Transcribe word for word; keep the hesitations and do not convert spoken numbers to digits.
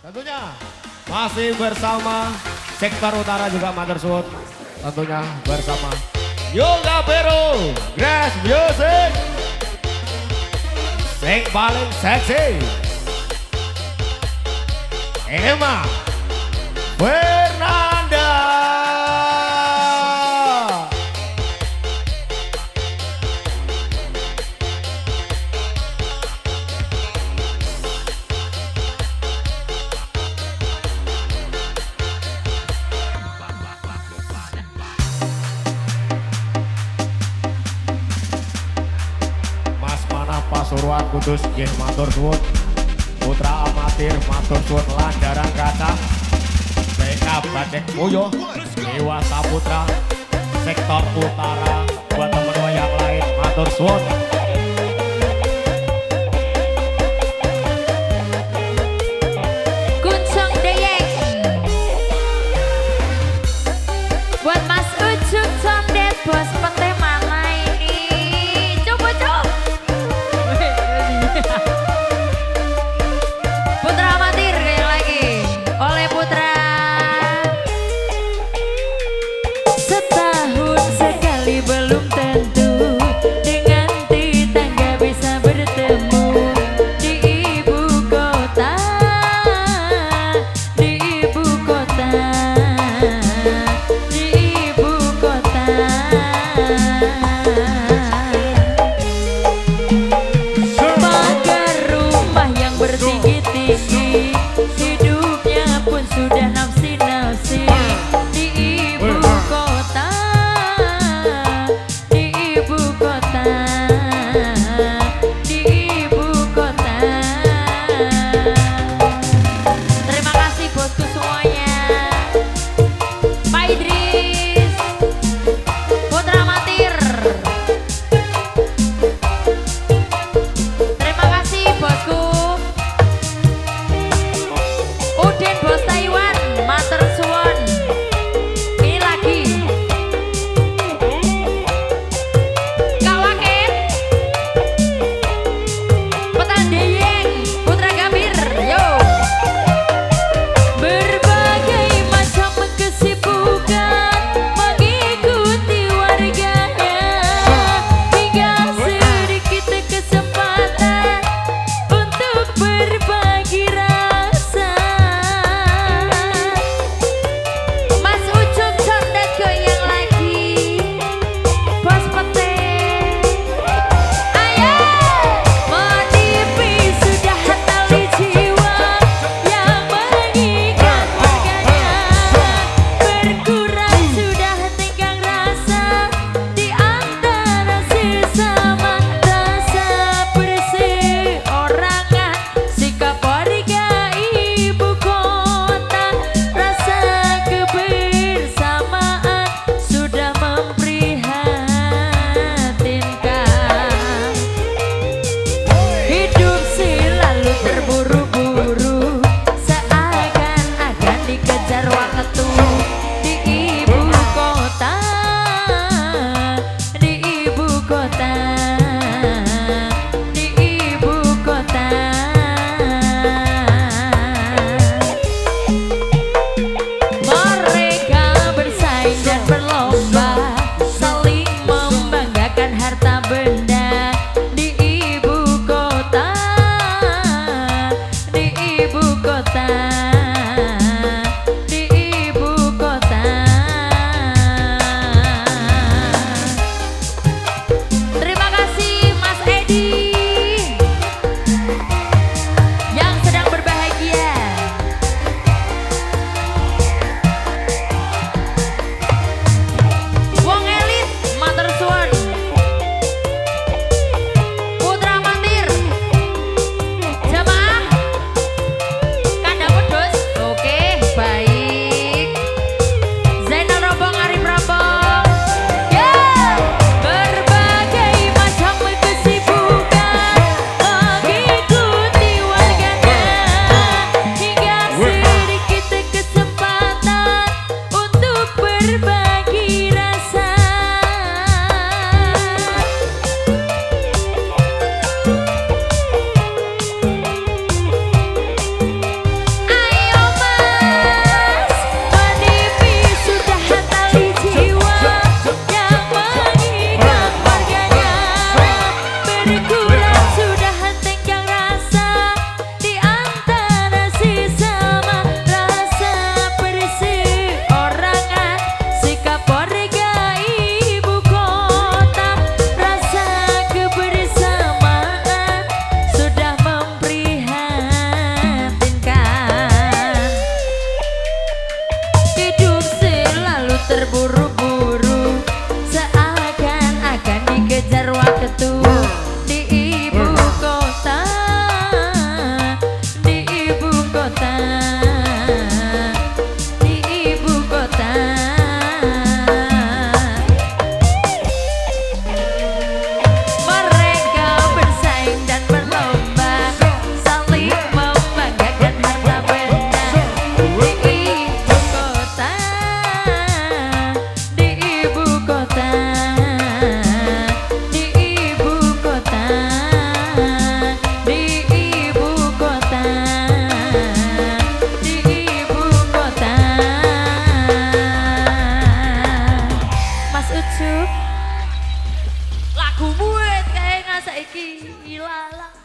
Tentunya masih bersama sektor utara juga Motorsport. Tentunya bersama Yoga Pero, Grass Music, sing paling seksi, Emma Fernanda. Pasuruan Kudus nggih matur suwun. Putra amatir matur suwun Landaran Kaca, B K Batik Mulyo, Dewa Saputra, sektor utara buat teman-teman yang lain matur suwun. Kuncung Deyek buat Mas Ucup Condet, bos pete mana ini? Coba coba. Putra amatir kayak lagi oleh Putra. Setahun sekali belum tentu dengan di ibu kota. Mereka bersaing dan berlomba, saling membanggakan harta benda di ibu kota, di ibu kota, di ibu kota, di ibu kota, di ibu kota. Mas Ucup, lagu muet kayak nggak saiki ilala.